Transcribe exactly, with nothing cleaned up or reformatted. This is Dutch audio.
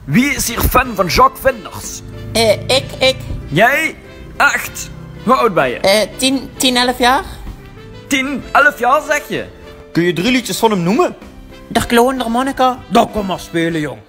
Wie is hier fan van Jacques Vinders? Eh, ik, ik. Jij? Echt? Hoe oud ben je? Eh, tien, tien, elf jaar? Tien, elf jaar zeg je? Kun je drie liedjes van hem noemen? Der kloon, der Monica. Dan kom maar spelen, jong.